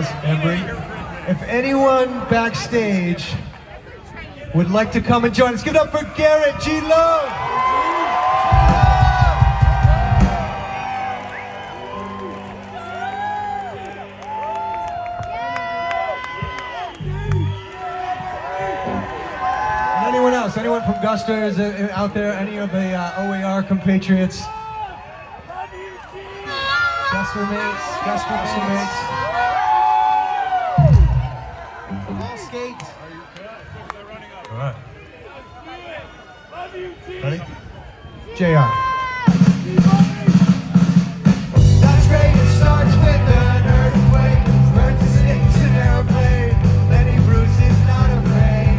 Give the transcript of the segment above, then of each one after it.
Embry. If anyone backstage would like to come and join us, give it up for Garrett G. Lowe. Anyone else? Anyone from Guster is out there? Any of the O.A.R. compatriots? Guster mates? Guster mates? All skate. All right. Ready? JR. That's great. It starts with an earthquake. Burns and sticks an airplane. Lenny Bruce is not afraid.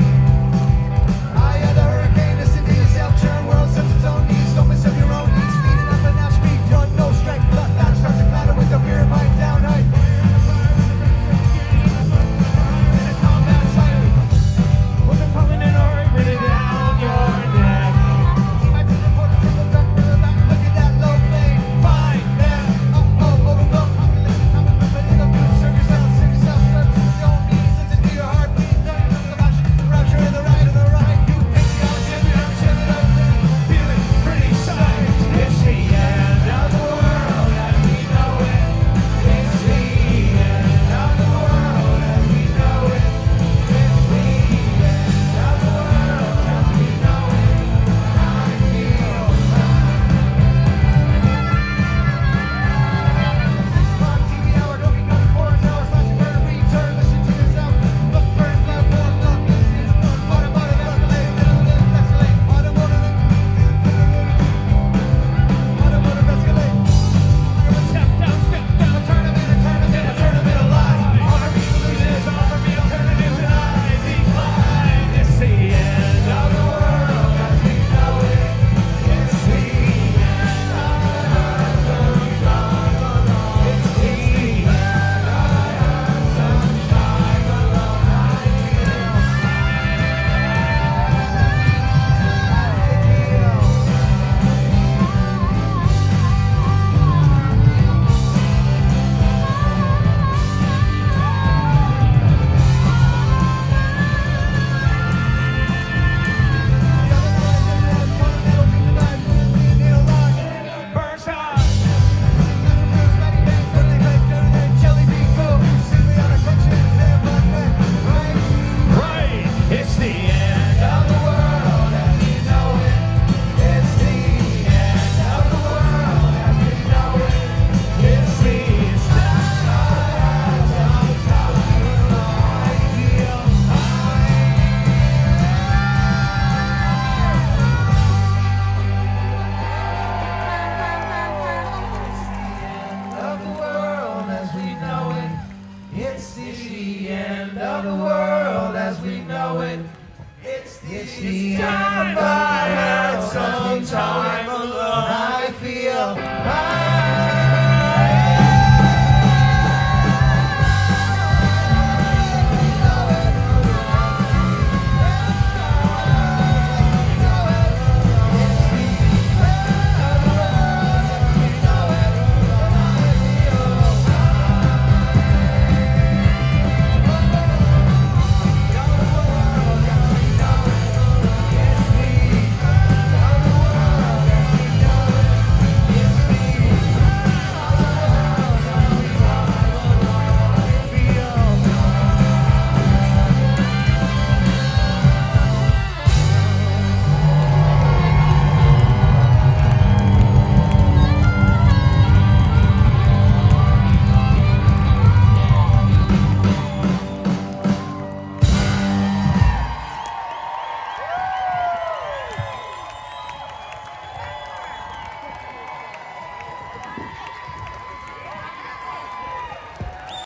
It's the time by some time.